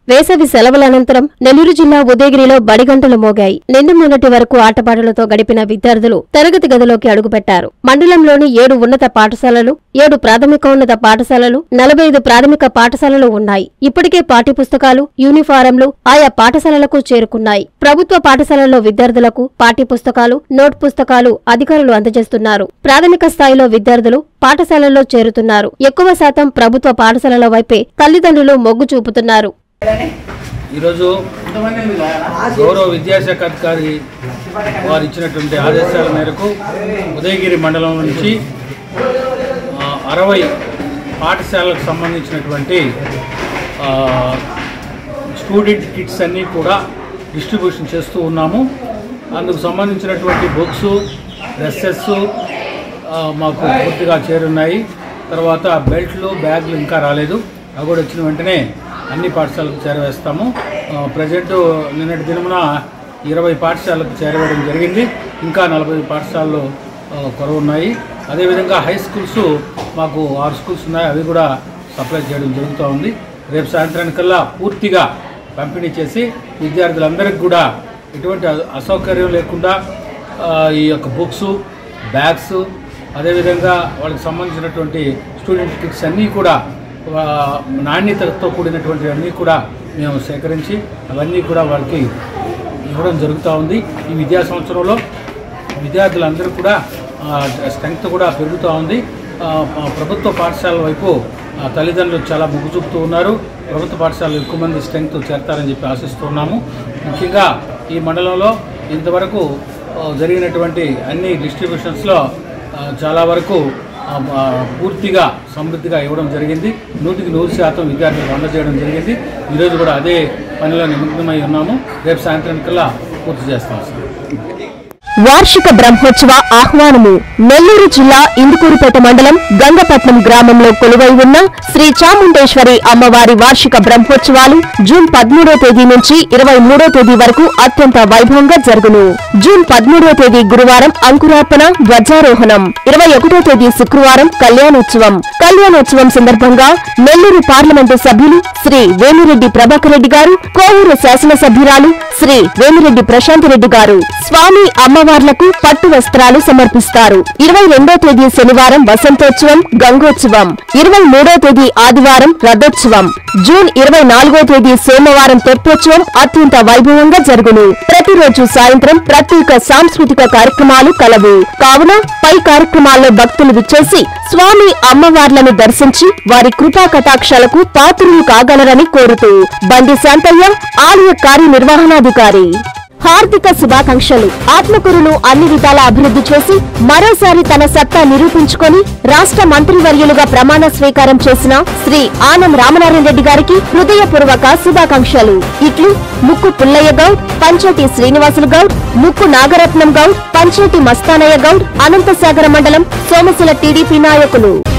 వేసవి సెలవుల అనంతరం నెల్లూరు జిల్లా ఉదయగిరిలో బడిగంటలు మోగాయి. నిన్న మొన్నటి వరకు ఆటపాటలతో గడిపిన విద్యార్థులు తరగతి గదిలోకి అడుగుపెట్టారు. మండలంలోని 7 ఉన్నత పాఠశాలలు, 7 ప్రాథమికోన్నత పాఠశాలలు, 45 ప్రాథమిక పాఠశాలలు ఉన్నాయి. ఇప్పటికే పాఠ్యపుస్తకాలు, యూనిఫారంలు ఆయా పాఠశాలలకు చేరుకున్నాయి. ప్రభుత్వ పాఠశాలల్లో విద్యార్థులకు పాఠ్యపుస్తకాలు, నోట్ పుస్తకాలు అధికారులు అందజేస్తున్నారు. ప్రాథమిక స్థాయిలో విద్యార్థులు పాఠశాలల్లో చేరుతున్నారు. ఎక్కువ శాతం ప్రభుత్వ పాఠశాలల వైపే తల్లిదండ్రులు మొగ్గు చూపుతున్నారు. ఈరోజు గౌరవ విద్యాశాఖ అధికారి వారు ఇచ్చినటువంటి ఆదేశాల మేరకు ఉదయగిరి మండలం నుంచి 60 పాఠశాలకు సంబంధించినటువంటి స్టూడెంట్ కిట్స్ అన్నీ కూడా డిస్ట్రిబ్యూషన్ చేస్తూ ఉన్నాము. అందుకు సంబంధించినటువంటి బుక్స్, డ్రెస్సెస్ మాకు పూర్తిగా చేరున్నాయి. తర్వాత బెల్ట్లు, బ్యాగ్లు ఇంకా రాలేదు. అవి కూడా వచ్చిన వెంటనే అన్ని పాఠశాలకు చేరవేస్తాము. ప్రజెంట్ నిన్నటి దినమున 20 పాఠశాలకు చేరవేయడం జరిగింది. ఇంకా 40 పాఠశాలలు కొరవ ఉన్నాయి. అదేవిధంగా హై స్కూల్స్ మాకు 6 స్కూల్స్ ఉన్నాయి. అవి కూడా సప్లై చేయడం జరుగుతూ ఉంది. రేపు సాయంత్రానికల్లా పూర్తిగా పంపిణీ చేసి విద్యార్థులందరికీ కూడా ఎటువంటి అసౌకర్యం లేకుండా ఈ యొక్క బుక్స్, బ్యాగ్స్, అదేవిధంగా వాళ్ళకి సంబంధించినటువంటి స్టూడెంట్ కిట్స్ అన్నీ కూడా నాణ్యతతో కూడినటువంటి అన్నీ కూడా మేము సేకరించి అవన్నీ కూడా వాళ్ళకి ఇవ్వడం జరుగుతూ ఉంది. ఈ విద్యా సంవత్సరంలో విద్యార్థులందరూ కూడా స్ట్రెంగ్త్ కూడా పెరుగుతూ ఉంది. ప్రభుత్వ పాఠశాలల వైపు తల్లిదండ్రులు చాలా మొగ్గు చూపుతూ ఉన్నారు. ప్రభుత్వ పాఠశాలలు ఎక్కువ మంది స్ట్రెంగ్త్ చేరతారని చెప్పి ఆశిస్తున్నాము. ముఖ్యంగా ఈ మండలంలో ఇంతవరకు జరిగినటువంటి అన్ని డిస్ట్రిబ్యూషన్స్లో చాలా వరకు పూర్తిగా సమృద్ధిగా ఇవ్వడం జరిగింది. 100% విద్యార్థులకు అందజేయడం జరిగింది. ఈరోజు కూడా అదే పనిలో నిమగ్నమై ఉన్నాము. రేపు సాయంత్రానికల్లా పూర్తి చేస్తాం. వార్షిక బ్రహ్మోత్సవ ఆహ్వానము. నెల్లూరు జిల్లా ఇందుకూరుపేట మండలం గంగపట్నం గ్రామంలో కొలువై ఉన్న శ్రీ చాముండేశ్వరి అమ్మవారి వార్షిక బ్రహ్మోత్సవాలు జూన్ 13వ తేదీ నుంచి 23వ తేదీ వరకు అత్యంత వైభవంగా జరుగును. జూన్ 13వ తేదీ గురువారం అంకురార్పణ, ధ్వజారోహణం, 21వ తేదీ శుక్రవారం కళ్యాణోత్సవం. కళ్యాణోత్సవం సందర్భంగా నెల్లూరు పార్లమెంటు సభ్యులు శ్రీ వేమిరెడ్డి ప్రభాకర్ రెడ్డి గారు, కోవూరు శాసనసభ్యురాలు శ్రీ వేమిరెడ్డి ప్రశాంత్ రెడ్డి గారు స్వామి అమ్మవార్లకు పట్టు వస్త్రాలు సమర్పిస్తారు. 22వ తేదీ శనివారం వసంతోత్సవం, గంగోత్సవం, 23వ తేదీ ఆదివారం రథోత్సవం, జూన్ 24వ తేదీ సోమవారం తెప్పోత్సవం అత్యంత వైభవంగా జరుగును. ప్రతిరోజు సాయంత్రం ప్రత్యేక సాంస్కృతిక కార్యక్రమాలు కలవు. కావున పై కార్యక్రమాల్లో భక్తులు విచ్చేసి స్వామి అమ్మవార్లను దర్శించి వారి కృపా కటాక్షాలకు పాత్రులు కాగలరని కోరుతూ బండి శాంతయ్య, ఆలయ కార్యనిర్వహణాధికారి. హార్దిక శుభాకాంక్షలు. ఆత్మకూరును అన్ని విధాల అభివృద్ధి చేసి మరోసారి తన సత్తా నిరూపించుకొని రాష్ట్ర మంత్రివర్యులుగా ప్రమాణ స్వీకారం చేసిన శ్రీ ఆనం రామనారాయణ రెడ్డి గారికి హృదయపూర్వక శుభాకాంక్షలు. ఇట్లు ముక్కు పుల్లయ్య గౌడ్, పంచేటి శ్రీనివాసులు గౌడ్, ముక్కు నాగరత్నం గౌడ్, పంచేటి మస్తానయ్య గౌడ్, అనంతసాగర మండలం సోమశిల టీడీపీ నాయకులు.